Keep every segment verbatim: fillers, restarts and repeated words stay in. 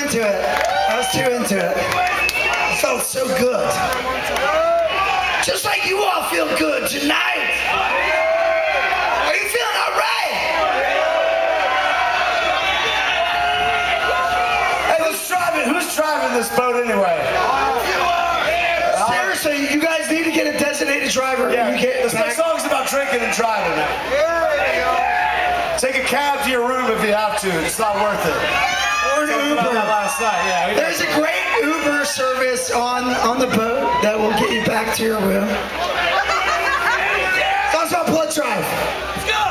into it. I was too into it. It felt so good. Just like you all feel good tonight. Are you feeling all right? Hey, who's driving? Who's driving this boat anyway? Seriously, you guys need to get a designated driver. Yeah, you get this next song's about drinking and driving. Take a cab to your room if you have to. It's not worth it. Or an Uber. About that last night. Yeah, There's a great Uber service on, on the boat that will get you back to your room. Song's about blood drive. Let's go!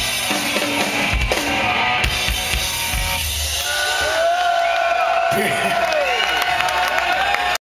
Yeah.